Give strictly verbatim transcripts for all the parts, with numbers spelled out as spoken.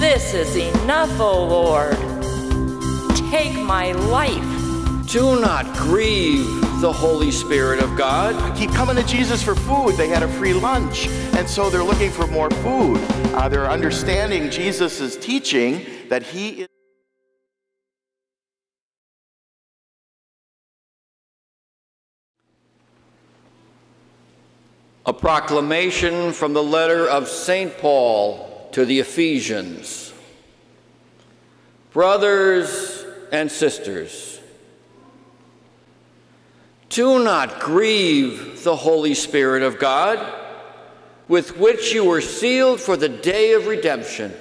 This is enough, O Lord. Take my life. Do not grieve the Holy Spirit of God. Keep coming to Jesus for food. They had a free lunch, and so they're looking for more food. Uh, they're understanding Jesus' teaching that he is A proclamation from the letter of Saint Paul to the Ephesians. Brothers and sisters, do not grieve the Holy Spirit of God, with which you were sealed for the day of redemption.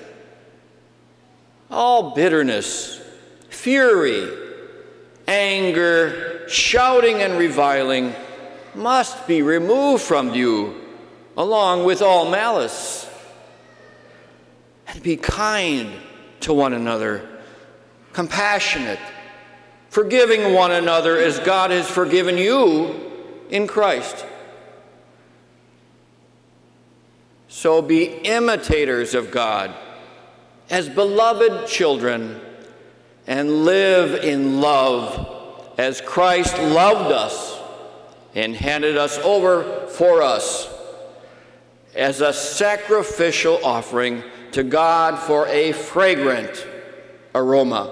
All bitterness, fury, anger, shouting and reviling must be removed from you, along with all malice. And be kind to one another, compassionate, forgiving one another as God has forgiven you in Christ. So be imitators of God as beloved children, and live in love as Christ loved us and handed us over for us as a sacrificial offering to God for a fragrant aroma.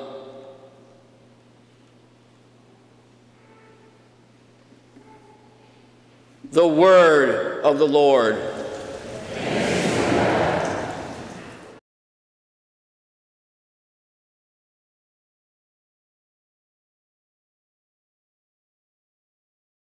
The word of the Lord.